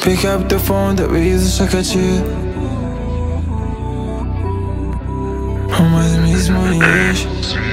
Pick up the phone, Ndabizi Ushaka chill. Umaze iminsi muri nyinshi.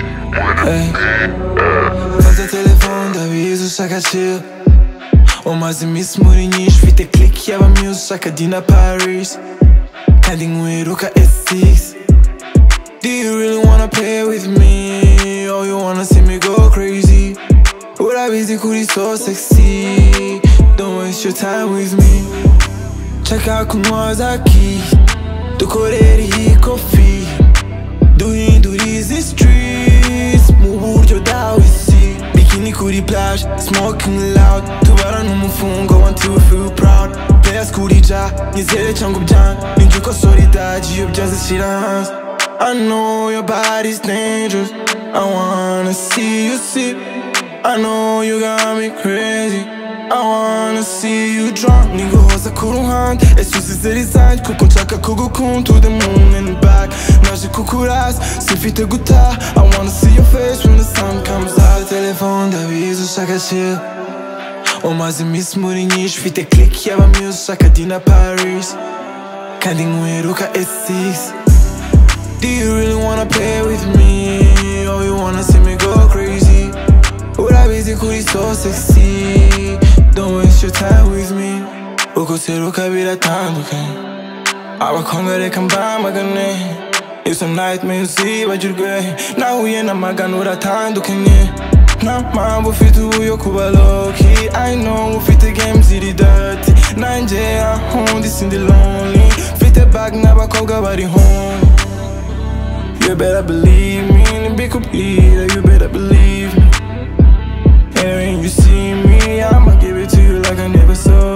Fata telefone, Ndabizi Ushaka chill. Umaze iminsi muri nyinshi. Ufite clique, yaba Miss Ushaka Dinner Paris. Kandi Nkuheruka S6. Do you really wanna play with me? Or you wanna see me go crazy? Urabiziko kuri so sexy. Don't waste your time with me. Nshakako untwaza Dukorere iyi Kofi. Duhindure izi streets Muburyo Ndabizi. Bikini kuri plaje, Smokin Loud. Tubara umufungo until we feel proud. Players kuri Nyizera cyangwa byanga. Ninjuko solidarity iyo byazishira hanze. I know your body's dangerous. I wanna see you sip. I know you got me crazy. I wanna see you drunk. Ninguhoza ku ruhande. Ese usize resign kuko nshaka kugukunda to the moon and back. Naje kukurasa sifite gutaha. I wanna see your face when the sun comes out. Telefone Ndabizi Ushaka chill. Umaze iminsi muri nyinshi. Ufite clique yaba Miss Ushaka Dinner Paris. Kandi Nkuheruka S6. Do you really wanna play with me? Or you wanna see me go crazy? Urabiziko kuri so sexy. Don't waste your time with me. Uko seruka biratandukanye. Abakobwa reka mbamagane. Izo nightmares zibagirwe. Nahuye n'amagana uratandukanye. Nta mpamvu ufite ubu yo kuba low-key. I know ufite games ziri dirty. Nanjye ahundi sindi lonely. Ufite bag n'abakobwa bari home. You better believe me, and be complete. You better believe me. And when you see me, I'ma give it to you like I never saw.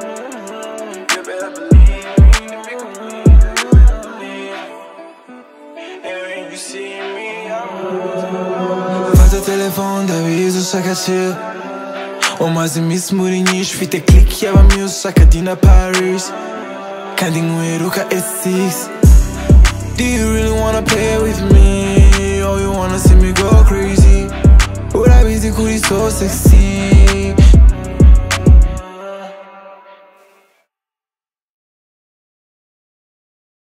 You better believe me, and be complete. You better believe me. And when you see me, I'ma. Fata telefone, Ndabizi Ushaka chill. Umaze iminsi muri nyinshi. Ufite clique yaba Miss Ushaka Dinner Paris. Kandi Nkuheruka S6. Do you really wanna play with me? Or you wanna see me go crazy? Urabiziko kuri so sexy.